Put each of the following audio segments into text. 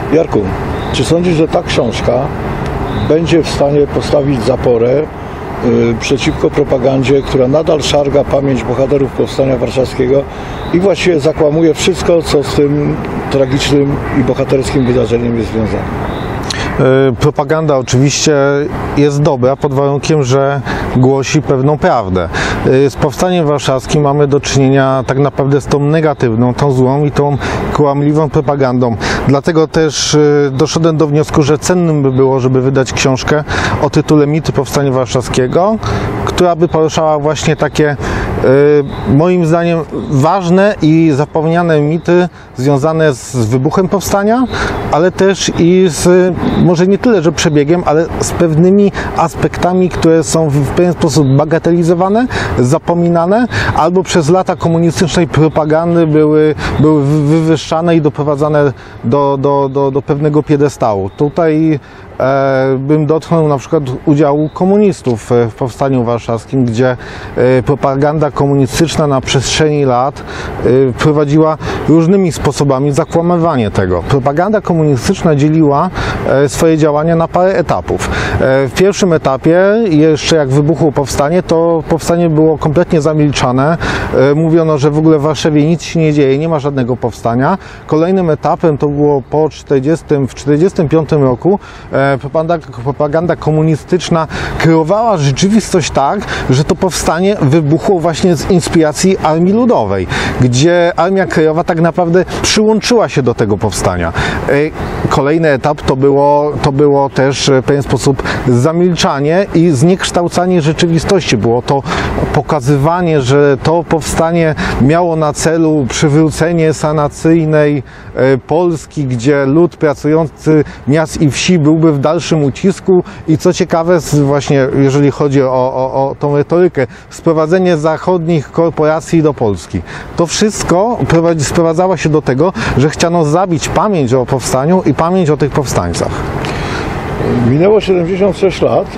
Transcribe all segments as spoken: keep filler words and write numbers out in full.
Jarku, czy sądzisz, że ta książka będzie w stanie postawić zaporę y, przeciwko propagandzie, która nadal szarga pamięć bohaterów Powstania Warszawskiego i właściwie zakłamuje wszystko, co z tym tragicznym i bohaterskim wydarzeniem jest związane? Propaganda oczywiście jest dobra pod warunkiem, że głosi pewną prawdę. Z Powstaniem Warszawskim mamy do czynienia tak naprawdę z tą negatywną, tą złą i tą kłamliwą propagandą. Dlatego też doszedłem do wniosku, że cennym by było, żeby wydać książkę o tytule Mity Powstania Warszawskiego, która by poruszała właśnie takie moim zdaniem ważne i zapomniane mity związane z wybuchem powstania, ale też i z, może nie tyle, że przebiegiem, ale z pewnymi aspektami, które są w pewien sposób bagatelizowane, zapominane, albo przez lata komunistycznej propagandy były, były wywyższane i doprowadzane do, do, do, do pewnego piedestału. Tutaj e, bym dotknął na przykład udziału komunistów w Powstaniu Warszawskim, gdzie e, propaganda komunistyczna na przestrzeni lat e, prowadziła różnymi sposobami zakłamywanie tego. Propaganda komunistyczna dzieliła e, swoje działania na parę etapów. E, w pierwszym etapie, jeszcze jak wybuchło powstanie, to powstanie było kompletnie zamilczane. E, mówiono, że w ogóle w Warszawie nic się nie dzieje, nie ma żadnego powstania. Kolejnym etapem to było po czterdziestym, w czterdziestym piątym roku e, propaganda, propaganda komunistyczna kreowała rzeczywistość tak, że to powstanie wybuchło właśnie z inspiracji Armii Ludowej, gdzie Armia Krajowa tak naprawdę przyłączyła się do tego powstania. Kolejny etap to było, to było też w pewien sposób zamilczanie i zniekształcanie rzeczywistości. Było to pokazywanie, że to powstanie miało na celu przywrócenie sanacyjnej Polski, gdzie lud pracujący miast i wsi byłby w dalszym ucisku i co ciekawe, właśnie jeżeli chodzi o, o, o tą retorykę, sprowadzenie zachodnich korporacji do Polski. To wszystko sprowadzało się do tego, że chciano zabić pamięć o powstaniu i pamięć o tych powstańcach. Minęło siedemdziesiąt sześć lat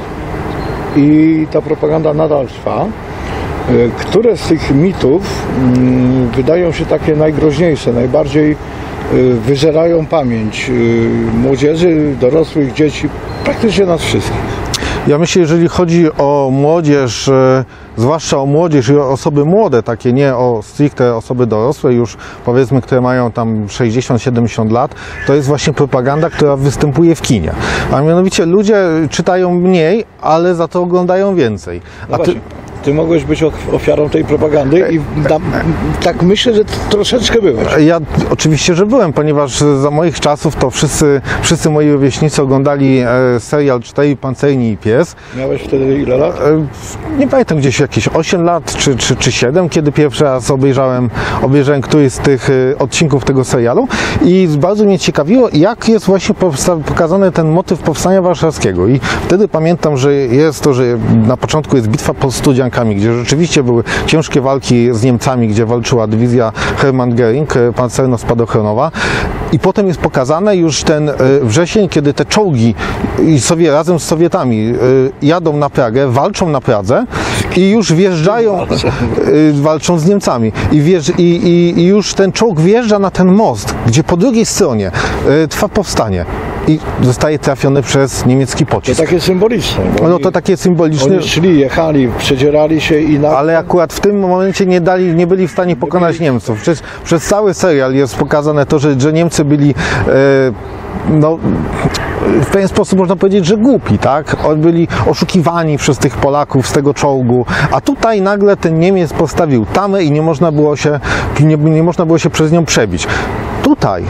i ta propaganda nadal trwa. Które z tych mitów wydają się takie najgroźniejsze, najbardziej wyżerają pamięć młodzieży, dorosłych, dzieci, praktycznie nas wszystkich? Ja myślę, jeżeli chodzi o młodzież, zwłaszcza o młodzież i o osoby młode, takie nie o stricte osoby dorosłe, już powiedzmy, które mają tam sześćdziesiąt siedemdziesiąt lat, to jest właśnie propaganda, która występuje w kinie. A mianowicie ludzie czytają mniej, ale za to oglądają więcej. A ty... Ty mogłeś być ofiarą tej propagandy i da, tak myślę, że troszeczkę byłeś. Ja oczywiście, że byłem, ponieważ za moich czasów to wszyscy, wszyscy moi rówieśnicy oglądali e, serial Cztery Pancerni i Pies. Miałeś wtedy ile lat? E, nie pamiętam, gdzieś jakieś osiem lat czy, czy, czy siedem, kiedy pierwszy raz obejrzałem, obejrzałem któryś z tych e, odcinków tego serialu i bardzo mnie ciekawiło, jak jest właśnie pokazany ten motyw Powstania Warszawskiego. I wtedy pamiętam, że jest to, że na początku jest bitwa pod Studziankami, gdzie rzeczywiście były ciężkie walki z Niemcami, gdzie walczyła dywizja Hermann Göring, pancerno-spadochronowa. I potem jest pokazane już ten wrzesień, kiedy te czołgi i Sowie, razem z Sowietami jadą na Pragę, walczą na Pradze i już wjeżdżają, walczą z Niemcami. I, wjeżdż, i, i, i już ten czołg wjeżdża na ten most, gdzie po drugiej stronie trwa powstanie. I zostaje trafiony przez niemiecki pocisk. To takie symboliczne. No oni, to takie symboliczne. Oni szli, jechali, przedzierali się i na... Ale akurat w tym momencie nie dali, nie byli w stanie pokonać Niemców. Przez, przez cały serial jest pokazane to, że, że Niemcy byli e, no, w pewien sposób można powiedzieć, że głupi, tak? Byli oszukiwani przez tych Polaków z tego czołgu, a tutaj nagle ten Niemiec postawił tamę i nie można było się, nie, nie można było się przez nią przebić. Tutaj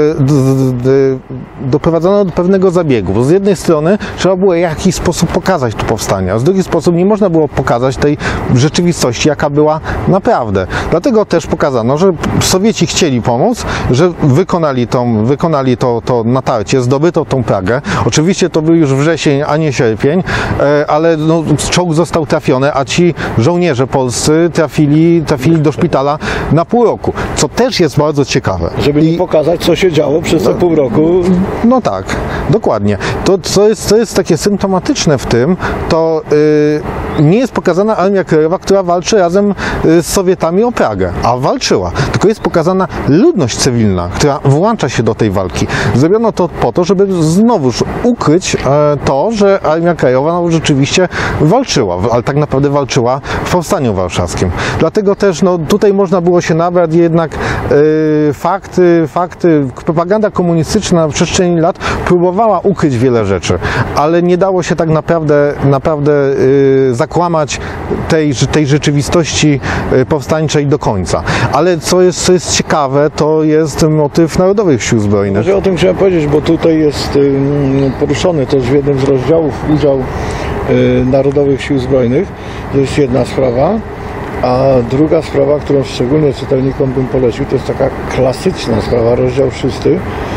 y, doprowadzono do pewnego zabiegu, bo z jednej strony trzeba było w jakiś sposób pokazać to powstanie, a z drugiej sposób nie można było pokazać tej rzeczywistości, jaka była naprawdę. Dlatego też pokazano, że Sowieci chcieli pomóc, że wykonali, tą, wykonali to, to natarcie, zdobyto tą Pragę. Oczywiście to był już wrzesień, a nie sierpień, ale no, czołg został trafiony, a ci żołnierze polscy trafili, trafili do szpitala na pół roku, co też jest bardzo ciekawe. Żeby nie pokazać, co się działo przez te pół roku. No tak, dokładnie. To, co jest, co jest takie symptomatyczne w tym, to yy, nie jest pokazana Armia Krajowa, która walczy razem z Sowietami o Pragę, a walczyła. Tylko jest pokazana ludność cywilna, która włącza się do tej walki. Zrobiono to po to, żeby znowuż ukryć to, że Armia Krajowa no, rzeczywiście walczyła, ale tak naprawdę walczyła w Powstaniu Warszawskim. Dlatego też no, tutaj można było się nabrać jednak yy, fakty, fakty, propaganda komunistyczna na przestrzeni lat próbowała ukryć wiele rzeczy, ale nie dało się tak naprawdę, naprawdę yy, zakłamać tej, tej rzeczywistości powstańczej do końca. Ale co jest, co jest ciekawe, to jest motyw Narodowych Sił Zbrojnych. Może o tym chciałem powiedzieć, bo tutaj jest poruszony też w jednym z rozdziałów udział Narodowych Sił Zbrojnych. To jest jedna sprawa. A druga sprawa, którą szczególnie czytelnikom bym polecił, to jest taka klasyczna sprawa, rozdział szósty,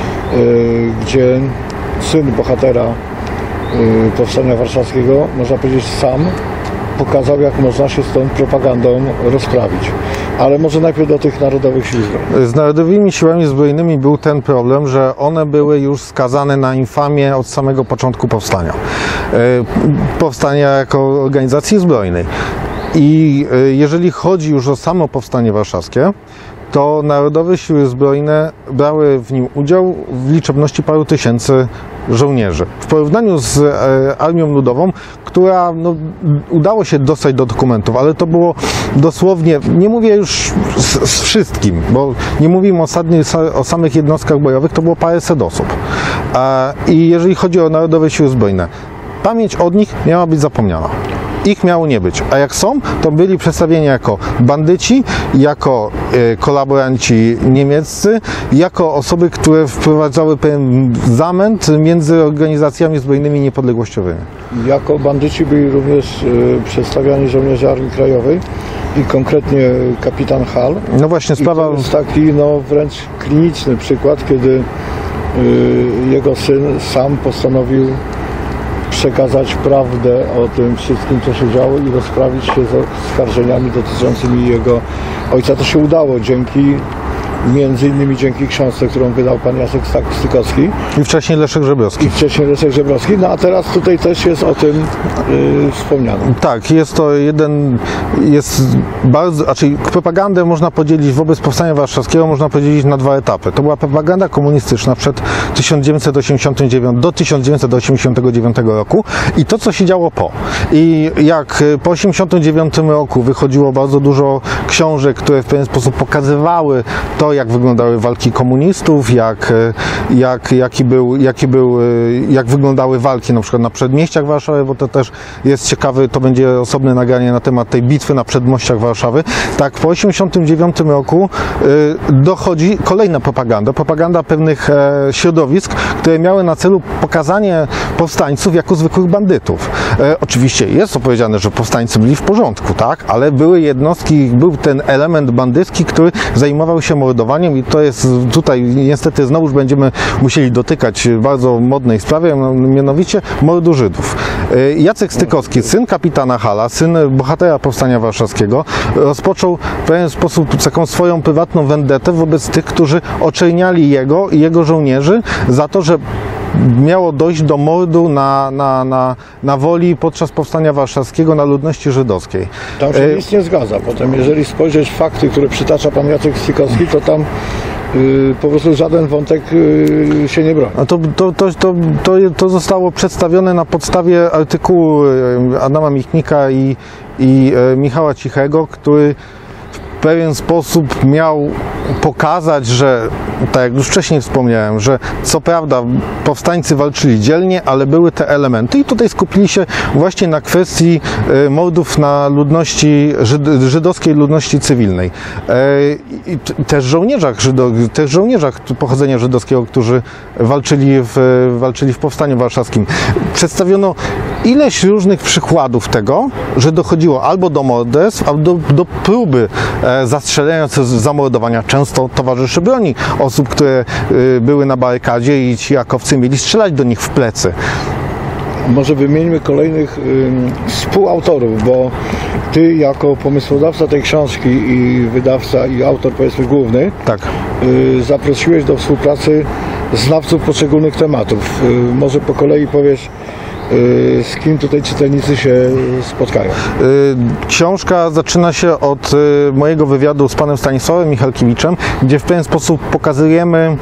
gdzie syn bohatera Powstania Warszawskiego, można powiedzieć, sam pokazał, jak można się z tą propagandą rozprawić. Ale może najpierw do tych Narodowych Sił Zbrojnych. Z Narodowymi Siłami Zbrojnymi był ten problem, że one były już skazane na infamię od samego początku powstania. Powstania jako organizacji zbrojnej. I jeżeli chodzi już o samo Powstanie Warszawskie, to Narodowe Siły Zbrojne brały w nim udział w liczebności paru tysięcy żołnierzy. W porównaniu z Armią Ludową, która no, udało się dostać do dokumentów, ale to było dosłownie, nie mówię już z, z wszystkim, bo nie mówimy o, sadnie, o samych jednostkach bojowych, to było paręset osób. I jeżeli chodzi o Narodowe Siły Zbrojne, pamięć od nich miała być zapomniana. Ich miało nie być, a jak są, to byli przedstawieni jako bandyci, jako e, kolaboranci niemieccy, jako osoby, które wprowadzały pewien zamęt między organizacjami zbrojnymi niepodległościowymi. Jako bandyci byli również e, przedstawiani żołnierze Armii Krajowej i konkretnie kapitan Hall. No właśnie, sprawa... I to jest taki no, wręcz kliniczny przykład, kiedy e, jego syn sam postanowił przekazać prawdę o tym wszystkim, co się działo i rozprawić się z oskarżeniami dotyczącymi jego ojca. To się udało dzięki, między innymi dzięki książce, którą wydał pan Jacek Stykowski. I wcześniej Leszek Żebrowski. I wcześniej Leszek Żebrowski. No a teraz tutaj też jest o tym yy, wspomniane. Tak, jest to jeden, jest bardzo, znaczy propagandę można podzielić wobec Powstania Warszawskiego, można podzielić na dwa etapy. To była propaganda komunistyczna przed tysiąc dziewięćset osiemdziesiątym dziewiątym do tysiąc dziewięćset osiemdziesiątego dziewiątego roku i to, co się działo po. I jak po osiemdziesiątym dziewiątym roku wychodziło bardzo dużo książek, które w pewien sposób pokazywały to, jak wyglądały walki komunistów, jak, jak, jaki był, jaki był, jak wyglądały walki na przykład na przedmieściach Warszawy, bo to też jest ciekawy, to będzie osobne nagranie na temat tej bitwy na przedmieściach Warszawy. Tak, po osiemdziesiątym dziewiątym roku dochodzi kolejna propaganda, propaganda pewnych środowisk, które miały na celu pokazanie powstańców jako zwykłych bandytów. Oczywiście jest opowiedziane, że powstańcy byli w porządku, tak, ale były jednostki, był ten element bandycki, który zajmował się mordowaniem i to jest tutaj niestety znowuż będziemy musieli dotykać bardzo modnej sprawy, mianowicie mordu Żydów. Jacek Stykowski, syn kapitana Halla, syn bohatera Powstania Warszawskiego, rozpoczął w pewien sposób taką swoją prywatną vendetę wobec tych, którzy oczerniali jego i jego żołnierzy za to, że miało dojść do mordu na, na, na, na Woli podczas Powstania Warszawskiego na ludności żydowskiej. Tam się nic nie zgadza. Potem, jeżeli spojrzeć fakty, które przytacza pan Jacek Stykowski, to tam yy, po prostu żaden wątek yy, się nie broni. A to, to, to, to, to, to zostało przedstawione na podstawie artykułu Adama Michnika i, i e, Michała Cichego, który w pewien sposób miał pokazać, że, tak jak już wcześniej wspomniałem, że co prawda powstańcy walczyli dzielnie, ale były te elementy i tutaj skupili się właśnie na kwestii mordów na ludności, żydowskiej ludności cywilnej. I też żołnierzach, żydo, też żołnierzach pochodzenia żydowskiego, którzy walczyli w, walczyli w Powstaniu Warszawskim. Przedstawiono ileś różnych przykładów tego, że dochodziło albo do morderstw, albo do, do próby zastrzelenia, zamordowania często towarzyszy broni osób, które były na barykadzie i ci akowcy mieli strzelać do nich w plecy. Może wymieńmy kolejnych y, współautorów, bo ty jako pomysłodawca tej książki i wydawca i autor, powiedzmy, główny, tak. y, zaprosiłeś do współpracy znawców poszczególnych tematów. Y, może po kolei powiesz, z kim tutaj czytelnicy się spotkają. Książka zaczyna się od mojego wywiadu z panem Stanisławem Michalkiewiczem, gdzie w pewien sposób pokazujemy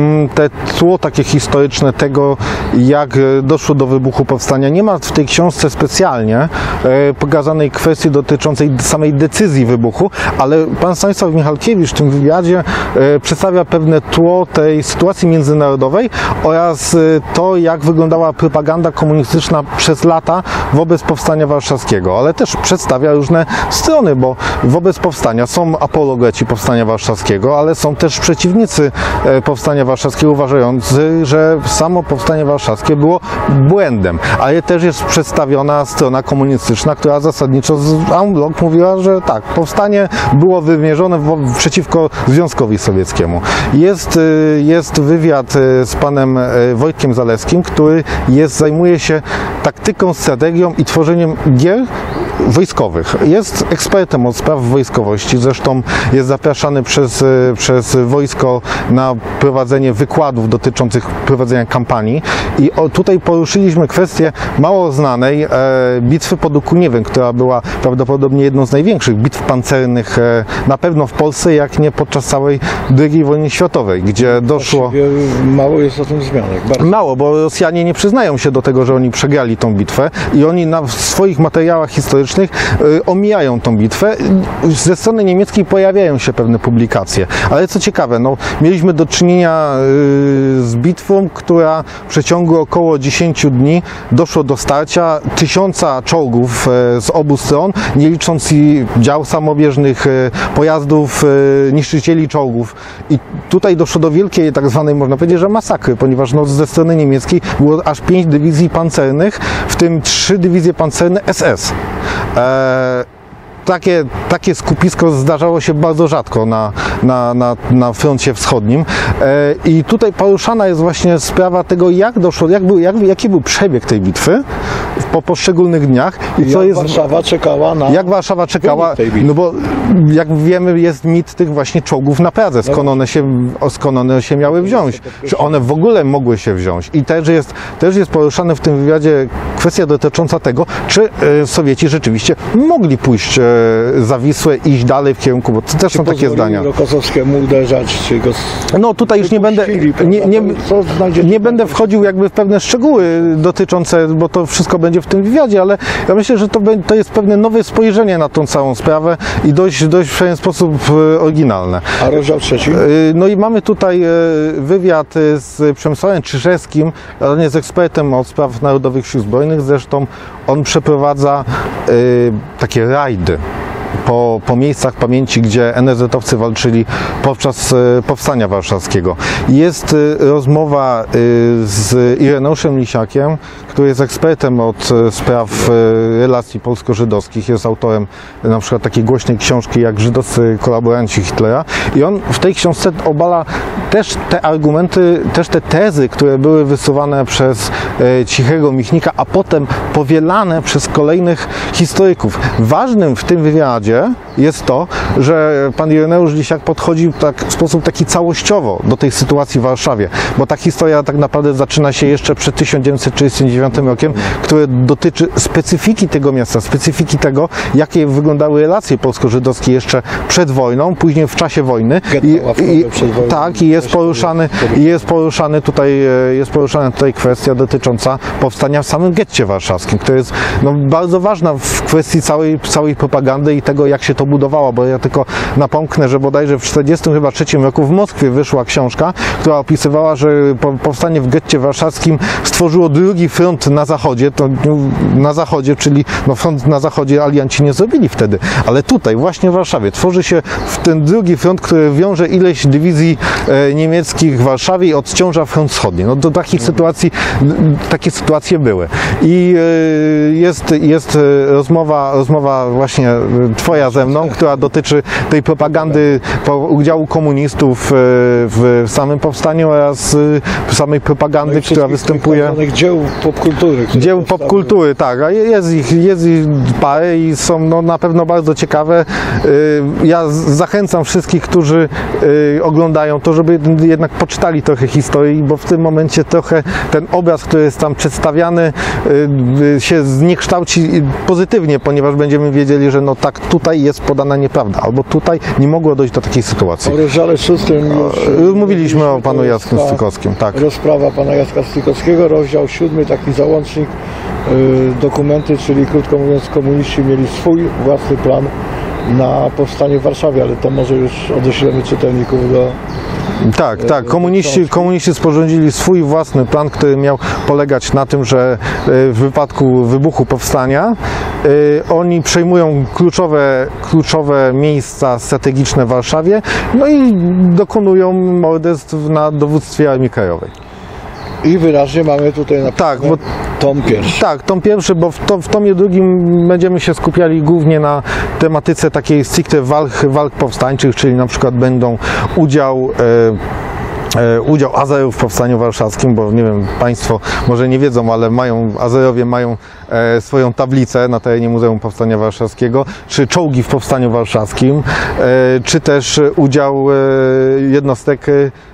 te tło takie historyczne tego, jak doszło do wybuchu powstania. Nie ma w tej książce specjalnie pokazanej kwestii dotyczącej samej decyzji wybuchu, ale pan Stanisław Michalkiewicz w tym wywiadzie przedstawia pewne tło tej sytuacji międzynarodowej oraz to, jak wyglądała propaganda komunistyczna przez lata wobec powstania warszawskiego, ale też przedstawia różne strony, bo wobec powstania są apologeci powstania warszawskiego, ale są też przeciwnicy powstania warszawskiego uważający, że samo powstanie warszawskie było błędem, ale też jest przedstawiona strona komunistyczna, która zasadniczo z en bloc mówiła, że tak, powstanie było wymierzone w, przeciwko Związkowi Sowieckiemu. Jest, jest wywiad z panem Wojtkiem Zalewskim, który jest, zajmuje się taktyką, strategią i tworzeniem gier wojskowych. Jest ekspertem od spraw wojskowości, zresztą jest zapraszany przez, przez wojsko na prowadzenie wykładów dotyczących prowadzenia kampanii i o, tutaj poruszyliśmy kwestię mało znanej e, bitwy pod Okuniewem, która była prawdopodobnie jedną z największych bitw pancernych e, na pewno w Polsce, jak nie podczas całej drugiej wojny światowej, gdzie doszło... Właściwie mało jest o tym zmianek. Bardzo. Mało, bo Rosjanie nie przyznają się do tego, że oni przegrali tą bitwę i oni na w swoich materiałach historycznych y, omijają tą bitwę. Ze strony niemieckiej pojawiają się pewne publikacje, ale co ciekawe, no, mieliśmy do czynienia y, z bitwą, która w przeciągu około dziesięciu dni doszło do starcia tysiąca czołgów y, z obu stron, nie licząc i dział samobieżnych, y, pojazdów, y, niszczycieli czołgów. I tutaj doszło do wielkiej, tak zwanej, można powiedzieć, że masakry, ponieważ no, ze strony niemieckiej było aż pięć dywizji pancernych, w tym trzy dywizje pancerne S S. Eee, Takie, takie skupisko zdarzało się bardzo rzadko na, na, na, na froncie wschodnim. E, I tutaj poruszana jest właśnie sprawa tego, jak doszło, jak był, jak, jaki był przebieg tej bitwy po poszczególnych dniach. I co jak jest, Warszawa czekała na... Jak Warszawa czekała, tej bitwy. no bo jak wiemy, jest mit tych właśnie czołgów na Pradze, skąd one się, skąd one się miały wziąć, czy one w ogóle mogły się wziąć. I też jest, też jest poruszane w tym wywiadzie kwestia dotycząca tego, czy e, Sowieci rzeczywiście mogli pójść e, za Wisłę i iść dalej w kierunku, bo to też są takie zdania. Rokossowskiemu uderzać, czy go... No tutaj już nie będę, nie, nie, nie będę wchodził jakby w pewne szczegóły dotyczące, bo to wszystko będzie w tym wywiadzie, ale ja myślę, że to, to jest pewne nowe spojrzenie na tą całą sprawę i dość, dość w pewien sposób oryginalne. A rozdział trzeci? No i mamy tutaj wywiad z Przemysławem Czyżewskim, on jest ekspertem od spraw Narodowych Sił Zbrojnych, zresztą on przeprowadza y, takie rajdy Po, po miejscach pamięci, gdzie en es zet-owcy walczyli podczas e, powstania warszawskiego. Jest e, rozmowa e, z Ireneuszem Lisiakiem, który jest ekspertem od e, spraw e, relacji polsko-żydowskich, jest autorem e, na przykład takiej głośnej książki jak Żydowscy kolaboranci Hitlera i on w tej książce obala też te argumenty, też te tezy, które były wysuwane przez e, Cichego Michnika, a potem powielane przez kolejnych historyków. Ważnym w tym wywiadzie jest to, że pan Ireneusz Lisiak podchodzi tak, w sposób taki całościowo do tej sytuacji w Warszawie, bo ta historia tak naprawdę zaczyna się jeszcze przed tysiąc dziewięćset trzydziestym dziewiątym rokiem, które dotyczy specyfiki tego miasta, specyfiki tego, jakie wyglądały relacje polsko-żydowskie jeszcze przed wojną, później w czasie wojny. I, i, tak, i jest poruszany, jest poruszany tutaj, jest poruszana tutaj kwestia dotycząca powstania w samym getcie warszawskim, które jest no, bardzo ważna w kwestii całej, całej propagandy i tego, jak się to budowało, bo ja tylko napomknę, że bodajże w tysiąc dziewięćset czterdziestym chyba trzecim roku w Moskwie wyszła książka, która opisywała, że powstanie w getcie warszawskim stworzyło drugi front na zachodzie, to na zachodzie, czyli no front na zachodzie alianci nie zrobili wtedy, ale tutaj, właśnie w Warszawie, tworzy się ten drugi front, który wiąże ileś dywizji e, niemieckich w Warszawie i odciąża front wschodni. No do takich sytuacji, takie sytuacje były. I e, jest, jest rozmowa, rozmowa właśnie twoja ze mną, ważną, która dotyczy tej propagandy po udziału komunistów w samym powstaniu oraz samej propagandy, No która występuje. Tak zwanych dzieł popkultury. które Dzieł powstały. popkultury, tak, a jest ich, jest ich parę i są no, na pewno bardzo ciekawe. Ja zachęcam wszystkich, którzy oglądają to, żeby jednak poczytali trochę historii, bo w tym momencie trochę ten obraz, który jest tam przedstawiany, się zniekształci pozytywnie, ponieważ będziemy wiedzieli, że no tak, tutaj jest podana nieprawda, albo tutaj nie mogło dojść do takiej sytuacji. O rozdziale szóstym już Mówiliśmy o panu to jest Jacku ta Stykowskim, tak. Rozprawa pana Jacka Stykowskiego, rozdział siódmy, taki załącznik, y, dokumenty, czyli krótko mówiąc komuniści mieli swój własny plan na powstanie w Warszawie, ale to może już odeślemy czytelników do... Tak, tak. Komuniści, komuniści sporządzili swój własny plan, który miał polegać na tym, że w wypadku wybuchu powstania oni przejmują kluczowe, kluczowe miejsca strategiczne w Warszawie, no i dokonują morderstw na dowództwie Armii Krajowej. I wyraźnie mamy tutaj na Tak, bo tom pierwszy. Tak, tom pierwszy, bo w, to, w tomie drugim będziemy się skupiali głównie na tematyce takiej stricte walk, walk powstańczych, czyli na przykład będą udział e, e, udział Azerów w powstaniu warszawskim, bo nie wiem, Państwo może nie wiedzą, ale mają, Azerowie mają e, swoją tablicę na terenie Muzeum Powstania Warszawskiego, czy czołgi w powstaniu warszawskim, e, czy też udział e, jednostek e,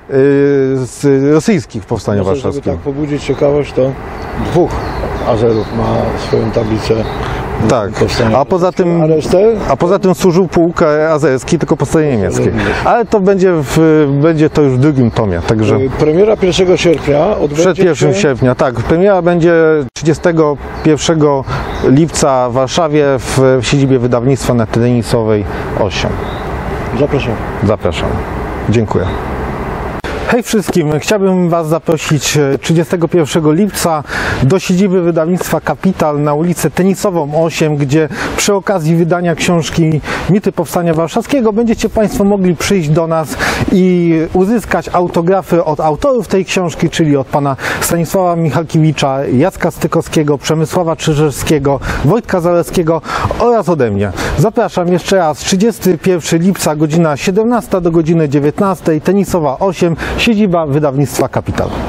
z rosyjskich w powstaniu Może, żeby warszawskim. tak pobudzić ciekawość, to dwóch Azerów ma swoją tablicę. Tak, a poza tym, A resztę? a poza tym służył pułk azerski, tylko po stronie niemieckiej. Ale to będzie, w, będzie to już w drugim tomie, także Premiera pierwszego sierpnia odbędzie przed pierwszym się... sierpnia. Tak, premiera będzie trzydziestego pierwszego lipca w Warszawie w, w siedzibie wydawnictwa na Tenisowej osiem. Zapraszam. Zapraszam. Dziękuję. Hej wszystkim, chciałbym Was zaprosić trzydziestego pierwszego lipca do siedziby wydawnictwa Kapital na ulicę Tenisową osiem, gdzie przy okazji wydania książki Mity Powstania Warszawskiego będziecie Państwo mogli przyjść do nas i uzyskać autografy od autorów tej książki, czyli od pana Stanisława Michalkiewicza, Jacka Stykowskiego, Przemysława Czyżewskiego, Wojtka Zalewskiego oraz ode mnie. Zapraszam jeszcze raz, trzydziestego pierwszego lipca, godzina siedemnasta do godziny dziewiętnastej, Tenisowa osiem, siedziba wydawnictwa Kapital.